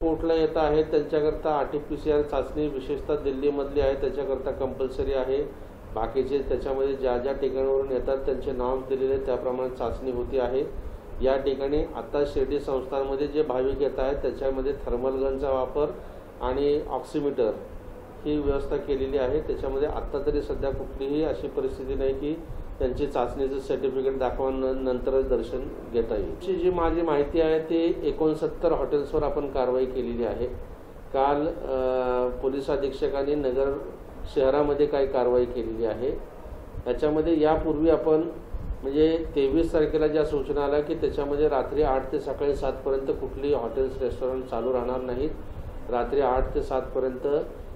कोर्टला येत आहेत त्यांच्याकरता RT-PCR चाचणी विशेषतः दिल्लीमधली आहे त्याच्याकरता कंपल्सरी आहे। बाकीचे त्याच्यामध्ये ज्या ज्या ठिकाणावरून येतात त्यांचे नाव दिलेले त्याप्रमाणे चाचणी होती आहे। या ठिकाणी आता शिर्डी संस्थानमध्ये जे भाविक येत आहेत त्याच्यामध्ये थर्मल गनचा वापर आणि ऑक्सिमीटर ही व्यवस्था केलेली आहे। त्याच्यामध्ये आत्ता तरी सध्या कुठलीही अशी परिस्थिती नाही की त्यांची चाचणीचं सर्टिफिकेट दाखवल्यानंतरच दर्शन घेता येईल। जी माझी माहिती आहे ती 69 हॉटेल्सवर आपण कारवाई केलेली आहे। काल पोलीस अधीक्षकांनी नगर शहरामध्ये काय कारवाई केलेली आहे याच्यामध्ये यापूर्वी आपण म्हणजे 23 तारखेला ज्या सूचना आल्या की त्याच्यामध्ये रात्री 8 ते सकाळी 7 पर्यंत कुठलीही हॉटेल्स रेस्टॉरंट चालू राहणार नाहीत। रात्री 8 ते 7 पर्यंत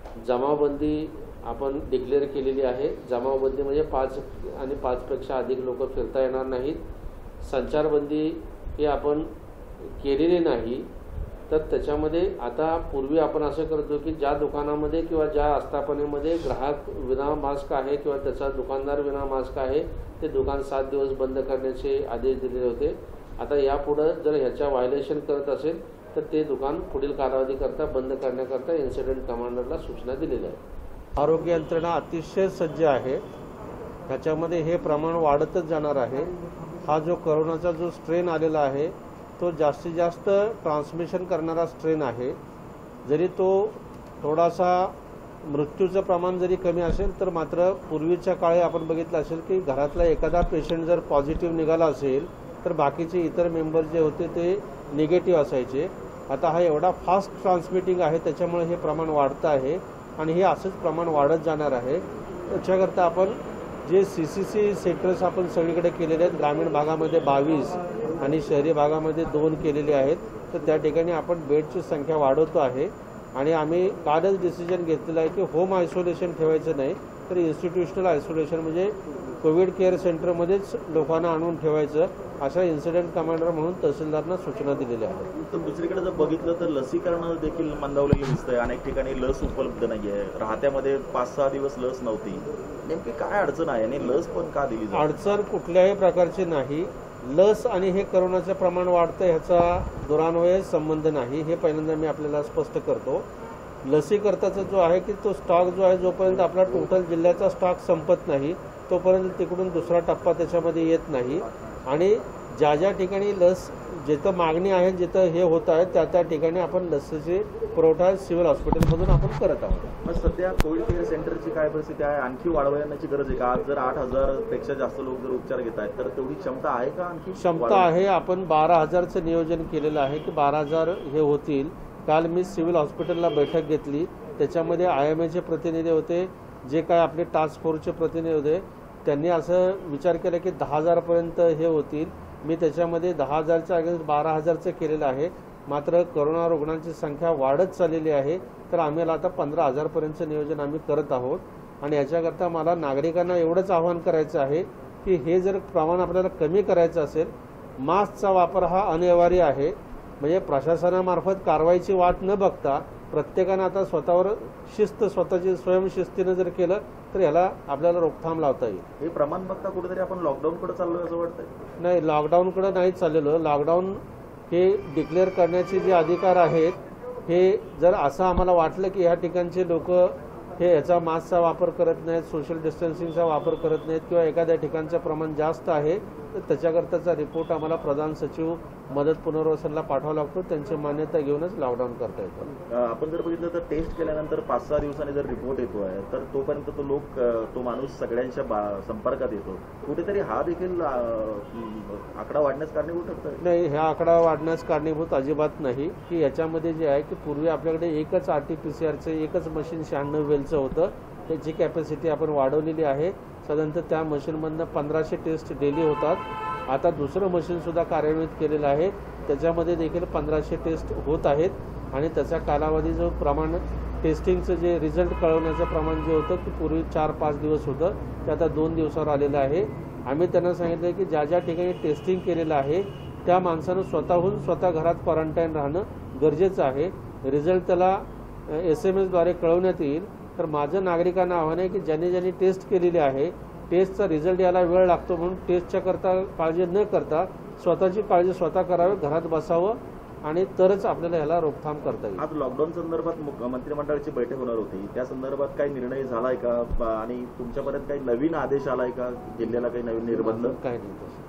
जमावबंदी आपण डिक्लेअर केलेली आहे। जमावबंदी म्हणजे 5 आणि 5 पेक्षा अधिक लोक फिरता येणार नाहीत। संचारबंदी ही आपण केलेली नाही। तर त्याच्यामध्ये आता पूर्वी आपण असं करतो की ज्या दुकानामध्ये किंवा ज्या आस्थापनेमध्ये ग्राहक विना मास्क आहे किंवा त्याचा दुकानदार विना मास्क आहे ते दुकान 7 दिवस बंद करण्याचे आदेश दिलेले होते। आता यापुढे जर ह्याच्या व्हायलेशन करत असेल तर ते दुकान पुढील कालावधीकरता बंद करण्याकरता इन्सिडेंट कमांडरला सूचना दिलेल्या आहेत। आरोग्य यंत्रणा अतिशय सज्ज आहे। ह्याच्यामध्ये हे प्रमाण वाढतच जाणार आहे। हा जो कोरोनाचा जो स्ट्रेन आलेला आहे तो जास्तीत जास्त ट्रान्समिशन करणारा स्ट्रेन आहे। जरी तो थोडासा मृत्यूचं प्रमाण जरी कमी असेल तर मात्र पूर्वीच्या काळी आपण बघितलं असेल की घरातला एखादा पेशंट जर पॉझिटिव्ह निघाला असेल तर बाकीचे इतर मेंबर जे होते ते निगेटिव्ह असायचे। आता हा एवढा फास्ट ट्रान्समिटिंग आहे त्याच्यामुळे हे प्रमाण वाढतं आहे आणि हे असंच प्रमाण वाढत जाणार आहे। त्याच्याकरता आपण जे CCC सेंटर्स आपण सगळीकडे केलेले आहेत, ग्रामीण भागामध्ये 22 आणि शहरी भागामध्ये 2 केलेले आहेत। तर त्या ठिकाणी आपण बेडची संख्या वाढवतो आहे आणि आम्ही कालच डिसिजन घेतलेलं आहे की होम आयसोलेशन ठेवायचं नाही तर इन्स्टिट्यूशनल आयसोलेशन म्हणजे कोविड केअर सेंटरमध्येच लोकांना आणून ठेवायचं अशा इन्सिडेंट कमांडर म्हणून तहसीलदारांना सूचना दिलेल्या आहेत। तर दुसरीकडे जर बघितलं तर लसीकरण देखील मंदावलेलं दिसतंय। अनेक ठिकाणी लस उपलब्ध नाहीये। राहत्यामध्ये 5-6 दिवस लस नव्हती। नेमकी काय अडचण आहे आणि लस पण का दिली जाते? अडचण कुठल्याही प्रकारची नाही। लस आणि हे कोरोनाचं प्रमाण वाढतं ह्याचा दुरान्वये संबंध नाही, हे पहिल्यांदा मी आपल्याला स्पष्ट करतो। लसीकरताचा जो आहे की तो स्टॉक जो आहे जोपर्यंत आपला टोटल जिल्ह्याचा स्टॉक संपत नाही तोपर्यंत तिकडून दुसरा टप्पा त्याच्यामध्ये येत नाही आणि ज्या ज्या ठिकाणी लस जिथं मागणी आहे जिथं हे होत आहे त्या ठिकाणी आपण लसीचे पुरवठा सिव्हिल हॉस्पिटलमधून आपण करत आहोत। मग सध्या कोविड केअर सेंटरची काय परिस्थिती आहे? आणखी वाढवण्याची गरज आहे का? आज जर 8,000 पेक्षा जास्त लोक जर उपचार घेत आहेत तर तेवढी क्षमता आहे का? आणखी क्षमता आहे। आपण 12,000चं नियोजन केलेलं आहे की 12,000 हे होतील। काल मी सिव्हिल हॉस्पिटलला बैठक घेतली, त्याच्यामध्ये IMAचे प्रतिनिधी होते, जे काय आपले टास्क फोर्सचे प्रतिनिधी होते, त्यांनी असं विचार केला की 10,000पर्यंत हे होतील। मी त्याच्यामध्ये 10,000च्या अगेन्स्ट 12,000चं केलेलं आहे। मात्र कोरोना रुग्णांची संख्या वाढत चाललेली आहे तर आम्हाला आता 15,000पर्यंतचं नियोजन आम्ही करत आहोत आणि याच्याकरता मला नागरिकांना एवढंच आवाहन करायचं आहे की हे जर प्रमाण आपल्याला कमी करायचं असेल, मास्कचा वापर हा अनिवार्य आहे। म्हणजे प्रशासनामार्फत कारवाईची वाट न बघता प्रत्येकानं आता स्वतःवर शिस्त स्वतःची स्वयंशिस्तीनं जर केलं तर याला आपल्याला रोकथाम लावता येईल। हे प्रमाण बघता कुठेतरी आपण लॉकडाऊनकडे चाललोय असं वाटतंय? नाही, लॉकडाऊनकडे नाही चाललेलो। लॉकडाऊन हे डिक्लेअर करण्याचे जे अधिकार आहेत हे जर असं आम्हाला वाटलं की ह्या ठिकाणचे लोक हे याचा मास्कचा वापर करत नाहीत, सोशल डिस्टन्सिंगचा वापर करत नाहीत किंवा एखाद्या ठिकाणचं प्रमाण जास्त आहे तर त्याच्याकरताचा रिपोर्ट आम्हाला प्रधान सचिव मदत पुनर्वसनला पाठवावा लागतो। त्यांची मान्यता घेऊनच लॉकडाऊन करता येतं। आपण जर बघितलं तर टेस्ट केल्यानंतर 5-6 दिवसांनी जर रिपोर्ट येतो आहे तर तोपर्यंत तो माणूस सगळ्यांच्या संपर्कात येतो। कुठेतरी हा देखील आकडा वाढण्यास कारणीभूत ठरतोय? नाही, हा आकडा वाढण्यास कारणीभूत अजिबात नाही। की याच्यामध्ये जे आहे की पूर्वी आपल्याकडे एकच RT-PCRचं एकच मशीन 96 वेलचं होतं, त्याची कॅपॅसिटी आपण वाढवलेली आहे। साधारणतः त्या मशीनमधनं 1500 टेस्ट डेली होतात। आता दुसरं मशीनसुद्धा कार्यान्वित केलेलं आहे, त्याच्यामध्ये देखील 1500 टेस्ट होत आहेत आणि त्याचा कालावधी जो प्रमाण टेस्टिंगचं जे रिझल्ट कळवण्याचं प्रमाण जे होतं की पूर्वी 4-5 दिवस होतं ते आता 2 दिवसावर आलेलं आहे। आम्ही त्यांना सांगितलं की ज्या ज्या ठिकाणी टेस्टिंग केलेलं आहे त्या माणसानं स्वतः घरात क्वारंटाईन राहणं गरजेचं आहे। रिझल्ट त्याला SMS द्वारे कळवण्यात येईल। तर माझं नागरिकांना आव्हान आहे की ज्यांनी टेस्ट केलेली आहे टेस्टचा रिझल्ट यायला वेळ लागतो म्हणून टेस्टच्या करता काळजी न करता स्वतःची काळजी स्वतः करावी, घरात बसावं आणि तरच आपल्याला ह्याला रोकथाम करता येईल. आज लॉकडाऊन संदर्भात मंत्रिमंडळाची बैठक होणार होती, त्या संदर्भात काही निर्णय झालाय का आणि तुमच्यापर्यंत काही नवीन आदेश आलाय का, जिल्ह्याला काही नवीन निर्बंध? काही नाही.